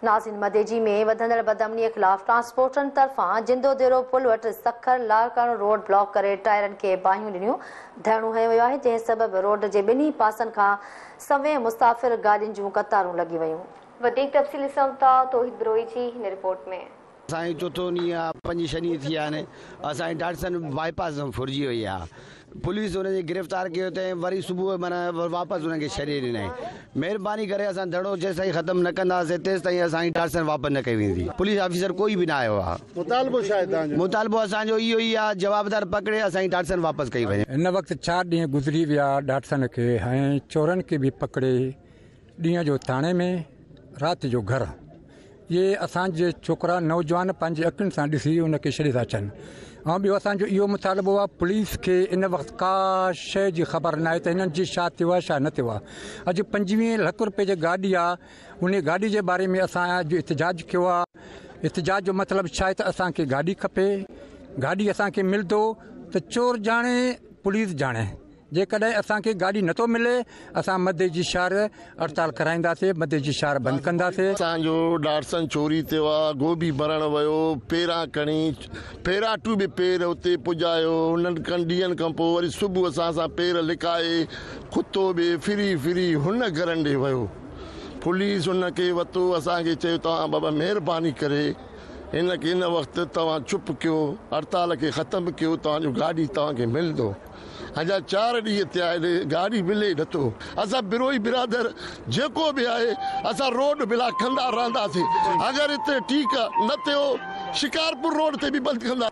नाज़रीन, मदेजी में वधंदड़ बदअमनी खिलाफ ट्रांसपोर्टरनि तरफ़ां जिंदो देरो पुल वटि सखर लालकाणो रोड ब्लॉक करे टायरनि खे बाहियूं ॾिनियूं। धरणो हयो वियो आहे, जंहिं सबबि रोड जे ॿिन्ही पासनि खां सवें मुसाफ़िर गाॾियुनि जूं कतारूं लॻी वयूं। वधीक तफ़सील ॾिसूं था तौहीद बिरोई जी हिन रिपोर्ट में। असांजी चोथों ॾींहुं आहे, 5 शनि थी विया आहिनि। असांजी डाटसन बाईपास फुरिजी वई आहे। पुलिस हुनखे गिरफ़्तार कयो अथईं, वरी सुबुह माना वापसि हुनखे छॾे ॾिनई। महिरबानी करे असां धरणो जेसि ताईं ख़तमु न कंदासीं तेसि ताईं असांजी डाटसन वापसि न कई वेंदी। पुलिस ऑफिसर कोई बि न आयो आहे। मुतालबो असांजो इहो ई आहे, जवाबदार पकड़े असांजी डाटसन वापसि कई वञे। हिन वक़्तु 4 ॾींहं गुज़री विया डाटसन खे, ऐं चोरनि खे बि पकड़े ॾींहं जो थाणे में, राति जो घर। ये असांजे छोकिरा नौजवान पंहिंजी अखियुनि सां ॾिसी उनखे छॾे था अचनि। ऐं ॿियो असांजो इहो मुतालबो आहे, पुलिस खे इन वक़्तु का शइ जी ख़बर न आहे त हिननि जी छा थियो आहे छा न थियो आहे। अॼु 25 लख रुपए जी गाॾी आहे, उन गाॾी जे बारे में असां अॼु इतिजाज कयो आहे। इतिजाज जो मतिलबु छा आहे त असांखे गाॾी खपे, गाॾी असांखे मिलंदो त चोर ॼाणे पुलिस ॼाणे। जेकॾहिं असांखे गाॾी नथो मिले असां मदेजी शहर हड़ताल कराईंदासीं, मदेजी शहर बंदि कंदासीं। असांजो डाटसन चोरी थियो आहे, गोभी भरण वियो, पेरां खणी फेराटू बि पेर उते पुॼायो। उन्हनि ॾींहंनि खां पोइ वरी सुबुह असां पेर लिकाए कुतो बि फिरी हुन घरनि ॾे वियो। पुलिस हुनखे वरितो, असांखे चयो तव्हां बाबा महिरबानी करे हिन वक़्तु तव्हां चुप कयो, हड़ताल खे ख़तमु कयो, तव्हांजो गाॾी तव्हांखे मिलंदो। अञा 4 ॾींहं थिया आहिनि, गाॾी मिले नथो। असां बिरोई बिरादर जेको बि आहे असां रोड ब्लॉक कंदा रहंदासीं। अगरि हिते ठीकु न थियो शिकारपुर रोड ते बि बंदि कंदा।